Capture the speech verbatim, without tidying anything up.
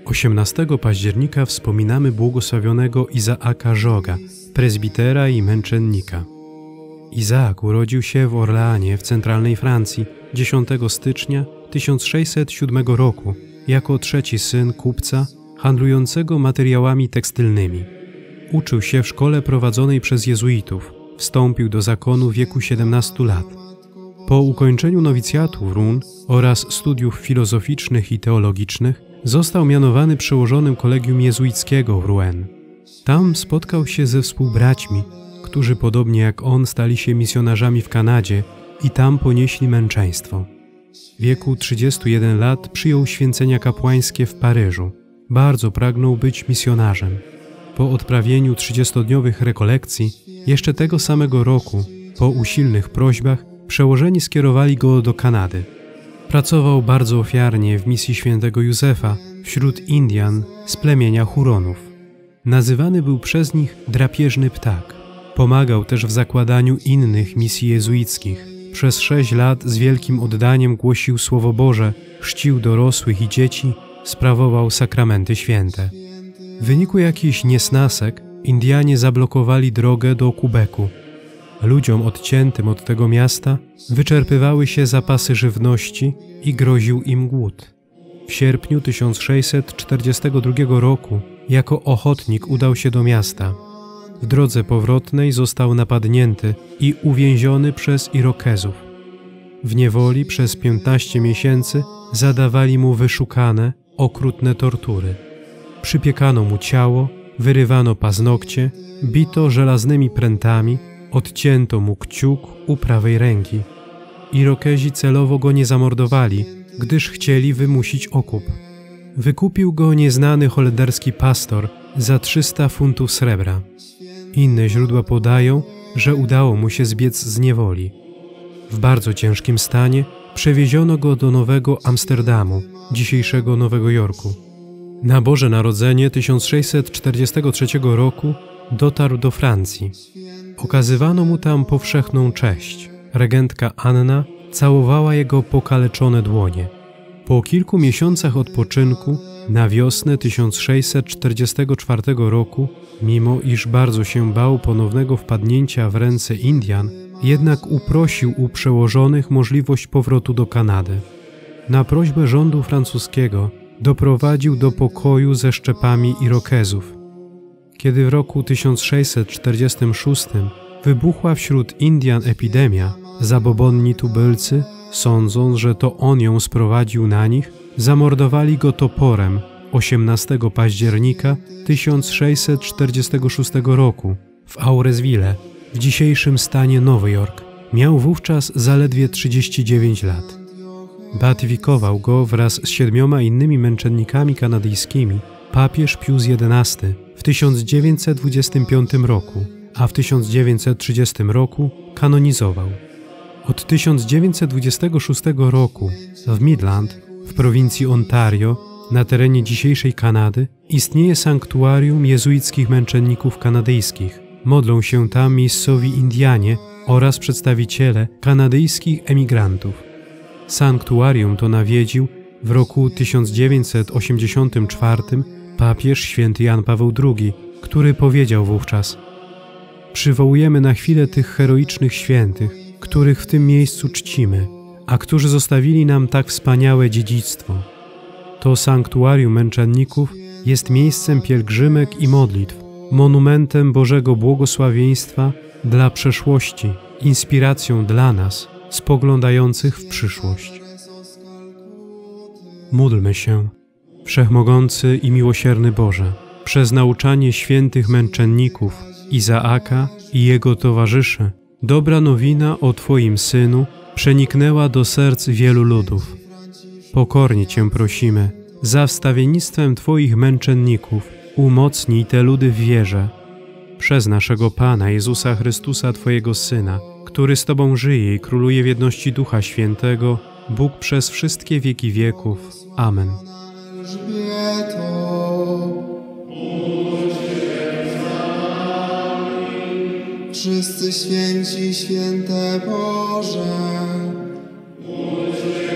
osiemnastego października wspominamy błogosławionego Izaaka Joguesa, prezbitera i męczennika. Izaak urodził się w Orleanie w centralnej Francji dziesiątego stycznia tysiąc sześćset siódmego roku jako trzeci syn kupca handlującego materiałami tekstylnymi. Uczył się w szkole prowadzonej przez jezuitów. Wstąpił do zakonu w wieku siedemnastu lat. Po ukończeniu nowicjatu w Rouen oraz studiów filozoficznych i teologicznych został mianowany przełożonym kolegium jezuickiego w Rouen. Tam spotkał się ze współbraćmi, którzy podobnie jak on stali się misjonarzami w Kanadzie i tam ponieśli męczeństwo. W wieku trzydziestu jeden lat przyjął święcenia kapłańskie w Paryżu. Bardzo pragnął być misjonarzem. Po odprawieniu trzydziestodniowych rekolekcji, jeszcze tego samego roku, po usilnych prośbach, przełożeni skierowali go do Kanady. Pracował bardzo ofiarnie w misji świętego Józefa wśród Indian z plemienia Huronów. Nazywany był przez nich drapieżny ptak. Pomagał też w zakładaniu innych misji jezuickich. Przez sześć lat z wielkim oddaniem głosił Słowo Boże, chrzcił dorosłych i dzieci, sprawował sakramenty święte. W wyniku jakichś niesnasek Indianie zablokowali drogę do Quebecu. Ludziom odciętym od tego miasta wyczerpywały się zapasy żywności i groził im głód. W sierpniu tysiąc sześćset czterdziestego drugiego roku jako ochotnik udał się do miasta. W drodze powrotnej został napadnięty i uwięziony przez Irokezów. W niewoli przez piętnaście miesięcy zadawali mu wyszukane, okrutne tortury. Przypiekano mu ciało, wyrywano paznokcie, bito żelaznymi prętami, odcięto mu kciuk u prawej ręki. Irokezi celowo go nie zamordowali, gdyż chcieli wymusić okup. Wykupił go nieznany holenderski pastor za trzysta funtów srebra. Inne źródła podają, że udało mu się zbiec z niewoli. W bardzo ciężkim stanie przewieziono go do Nowego Amsterdamu, dzisiejszego Nowego Jorku. Na Boże Narodzenie tysiąc sześćset czterdziestego trzeciego roku dotarł do Francji. Okazywano mu tam powszechną cześć. Regentka Anna całowała jego pokaleczone dłonie. Po kilku miesiącach odpoczynku, na wiosnę tysiąc sześćset czterdziestego czwartego roku, mimo iż bardzo się bał ponownego wpadnięcia w ręce Indian, jednak uprosił u przełożonych możliwość powrotu do Kanady. Na prośbę rządu francuskiego doprowadził do pokoju ze szczepami Irokezów. Kiedy w roku tysiąc sześćset czterdziestym szóstym wybuchła wśród Indian epidemia, zabobonni tubylcy, sądząc, że to on ją sprowadził na nich, zamordowali go toporem osiemnastego października tysiąc sześćset czterdziestego szóstego roku w Auresville, w dzisiejszym stanie Nowy Jork. Miał wówczas zaledwie trzydzieści dziewięć lat. Beatyfikował go wraz z siedmioma innymi męczennikami kanadyjskimi papież Pius jedenasty w tysiąc dziewięćset dwudziestym piątym roku, a w tysiąc dziewięćset trzydziestym roku kanonizował. Od tysiąc dziewięćset dwudziestego szóstego roku w Midland, w prowincji Ontario, na terenie dzisiejszej Kanady, istnieje sanktuarium jezuickich męczenników kanadyjskich. Modlą się tam miejscowi Indianie oraz przedstawiciele kanadyjskich emigrantów. Sanktuarium to nawiedził w roku tysiąc dziewięćset osiemdziesiątym czwartym papież święty Jan Paweł drugi, który powiedział wówczas: przywołujemy na chwilę tych heroicznych świętych, których w tym miejscu czcimy, a którzy zostawili nam tak wspaniałe dziedzictwo. To sanktuarium męczenników jest miejscem pielgrzymek i modlitw, monumentem Bożego błogosławieństwa dla przeszłości, inspiracją dla nas, spoglądających w przyszłość. Módlmy się. Wszechmogący i miłosierny Boże, przez nauczanie świętych męczenników Izaaka i jego towarzyszy, dobra nowina o Twoim Synu przeniknęła do serc wielu ludów. Pokornie Cię prosimy, za wstawiennictwem Twoich męczenników umocnij te ludy w wierze. Przez naszego Pana Jezusa Chrystusa, Twojego Syna, który z Tobą żyje i króluje w jedności Ducha Świętego, Bóg przez wszystkie wieki wieków. Amen. Wszyscy święci, święte Boże,